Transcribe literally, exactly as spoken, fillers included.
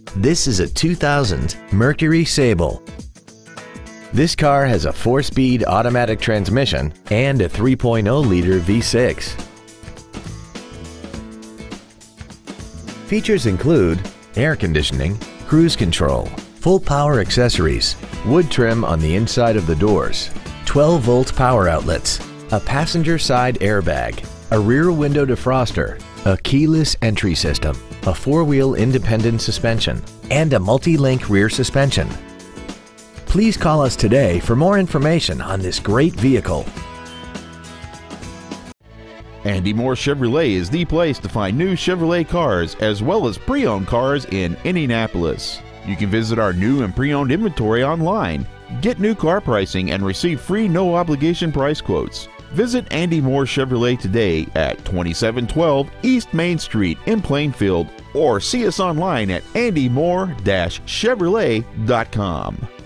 This is a two thousand Mercury Sable. This car has a four-speed automatic transmission and a three point oh liter V six. Features include air conditioning, cruise control, full power accessories, wood trim on the inside of the doors, twelve volt power outlets, a passenger side airbag, a rear window defroster, a keyless entry system, a four-wheel independent suspension, and a multi-link rear suspension. Please call us today for more information on this great vehicle. Andy Mohr Chevrolet is the place to find new Chevrolet cars as well as pre-owned cars in Indianapolis. You can visit our new and pre-owned inventory online, get new car pricing, and receive free no-obligation price quotes. Visit Andy Mohr Chevrolet today at twenty-seven twelve East Main Street in Plainfield, or see us online at andy mohr dash chevrolet dot com.